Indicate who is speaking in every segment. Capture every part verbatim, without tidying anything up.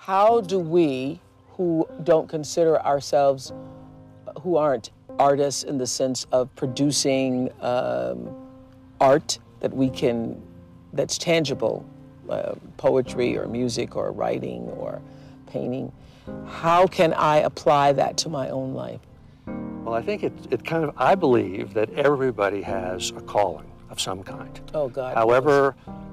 Speaker 1: how do we, who don't consider ourselves, who aren't artists in the sense of producing um, art that we can, that's tangible, uh, poetry or music or writing or painting, how can I apply that to my own life?
Speaker 2: Well, I think it, it kind of, I believe that everybody has a calling of some kind.
Speaker 1: Oh, God.
Speaker 2: However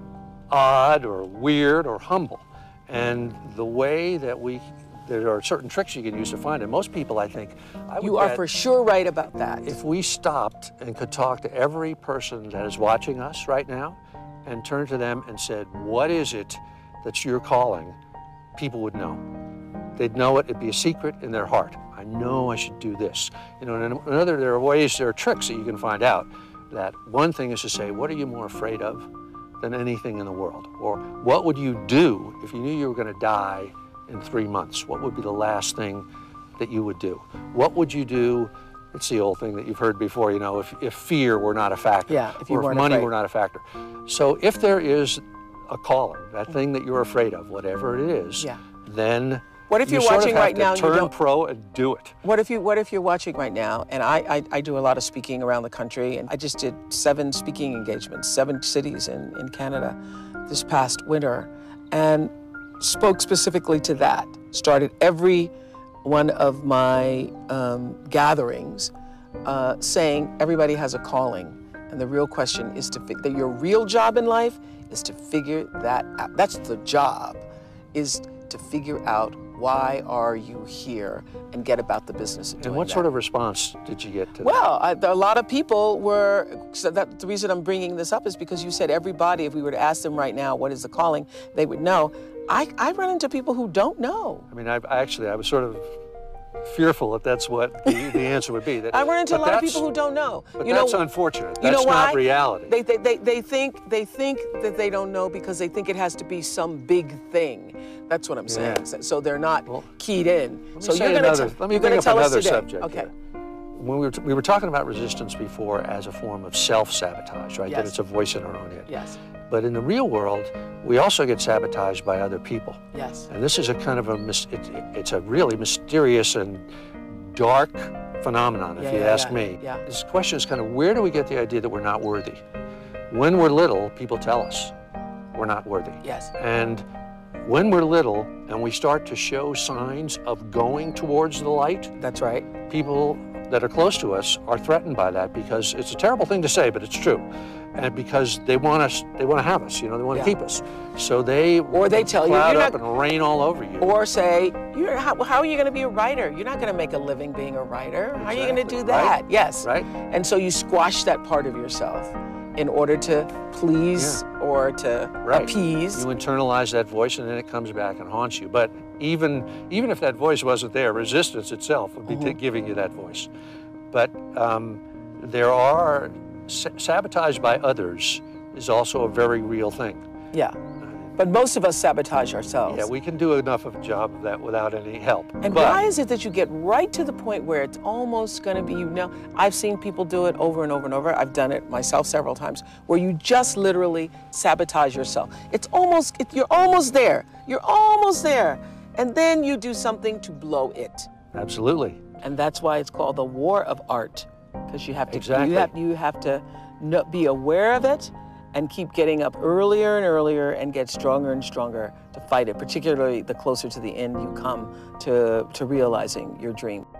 Speaker 2: odd or weird or humble. And the way that we, there are certain tricks you can use to find it. Most people, I think, I would
Speaker 1: You are
Speaker 2: bet
Speaker 1: for sure right about that.
Speaker 2: if we stopped and could talk to every person that is watching us right now and turned to them and said, what is it that's your calling, people would know. They'd know it, it'd be a secret in their heart. I know I should do this. You know, and another, there are ways, there are tricks that you can find out. That one thing is to say, what are you more afraid of than anything in the world? Or what would you do if you knew you were going to die in three months? What would be the last thing that you would do? What would you do? It's the old thing that you've heard before, you know, if, if fear were not a factor,
Speaker 1: yeah, if you
Speaker 2: or if
Speaker 1: weren't
Speaker 2: money
Speaker 1: afraid.
Speaker 2: were not a factor. So if there is a calling, that thing that you're afraid of, whatever it is,
Speaker 1: yeah.
Speaker 2: then
Speaker 1: what if
Speaker 2: you
Speaker 1: you're
Speaker 2: sort
Speaker 1: watching
Speaker 2: of have
Speaker 1: right
Speaker 2: to
Speaker 1: now and you
Speaker 2: turn
Speaker 1: don't,
Speaker 2: pro and do it.
Speaker 1: What if you What if you're watching right now, and I, I I do a lot of speaking around the country, and I just did seven speaking engagements, seven cities in in Canada, this past winter, and spoke specifically to that. Started every one of my um, gatherings uh, saying everybody has a calling, and the real question is to figure that your real job in life is to figure that out. That's the job, is to figure out why are you here and get about the business of doing
Speaker 2: And what
Speaker 1: that.
Speaker 2: sort of response did you get to that?
Speaker 1: Well, I, a lot of people were, so that, the reason I'm bringing this up is because you said everybody, if we were to ask them right now, what is the calling, they would know. I, I run into people who don't know.
Speaker 2: I mean, I, I actually, I was sort of fearful that that's what the, the answer would be. That,
Speaker 1: I run into a
Speaker 2: but
Speaker 1: lot of
Speaker 2: that's-
Speaker 1: people who don't know.
Speaker 2: But
Speaker 1: you
Speaker 2: that's
Speaker 1: know,
Speaker 2: unfortunate.
Speaker 1: you
Speaker 2: That's
Speaker 1: know why?
Speaker 2: not reality.
Speaker 1: They, they, they, they, think, they think that they don't know because they think it has to be some big thing. That's what I'm saying.
Speaker 2: Yeah.
Speaker 1: So, so they're not
Speaker 2: Well,
Speaker 1: keyed in.
Speaker 2: Let me
Speaker 1: So
Speaker 2: say
Speaker 1: you're gonna
Speaker 2: another,
Speaker 1: t-
Speaker 2: let me
Speaker 1: you're
Speaker 2: bring
Speaker 1: gonna
Speaker 2: up
Speaker 1: tell us
Speaker 2: another
Speaker 1: today.
Speaker 2: subject.
Speaker 1: Okay.
Speaker 2: here. When we were, we were talking about resistance before as a form of self-sabotage, right?
Speaker 1: Yes.
Speaker 2: That it's a voice in our own head.
Speaker 1: Yes.
Speaker 2: But in the real world, we also get sabotaged by other people.
Speaker 1: Yes.
Speaker 2: And this is a kind of a, mis- it, it's a really mysterious and dark phenomenon, if
Speaker 1: Yeah,
Speaker 2: you
Speaker 1: yeah,
Speaker 2: ask
Speaker 1: yeah,
Speaker 2: me.
Speaker 1: yeah.
Speaker 2: This question is kind of, where do we get the idea that we're not worthy? When we're little, people tell us we're not worthy.
Speaker 1: Yes.
Speaker 2: And when we're little and we start to show signs of going towards the light,
Speaker 1: That's right.
Speaker 2: people that are close to us are threatened by that, because it's a terrible thing to say, but it's true. And because they want us, they want to have us, you know, they want to
Speaker 1: Yeah.
Speaker 2: keep us. So they
Speaker 1: Or they tell you,
Speaker 2: cloud
Speaker 1: you're
Speaker 2: up
Speaker 1: not-
Speaker 2: and rain all over you.
Speaker 1: Or say, you're, how, how are you going to be a writer? You're not going to make a living being a writer. How are you going to
Speaker 2: Exactly,
Speaker 1: do that?
Speaker 2: right?
Speaker 1: Yes.
Speaker 2: Right?
Speaker 1: And so you squash that part of yourself in order to please or to
Speaker 2: Right.
Speaker 1: appease.
Speaker 2: You internalize that voice and then it comes back and haunts you. But even, even if that voice wasn't there, resistance itself would be
Speaker 1: Mhm.
Speaker 2: t- giving you that voice. But um, there are, sa- sabotage by others is also a very real thing.
Speaker 1: Yeah. But most of us sabotage ourselves.
Speaker 2: Yeah, we can do enough of a job of that without any help.
Speaker 1: And
Speaker 2: but,
Speaker 1: why is it that you get right to the point where it's almost going to be, you know, I've seen people do it over and over and over. I've done it myself several times, where you just literally sabotage yourself. It's almost, it, you're almost there. You're almost there. And then you do something to blow it.
Speaker 2: Absolutely.
Speaker 1: And that's why it's called the war of art, because you have to,
Speaker 2: Exactly.
Speaker 1: you have, you have to know, be aware of it and keep getting up earlier and earlier and get stronger and stronger to fight it, particularly the closer to the end you come to, to realizing your dream.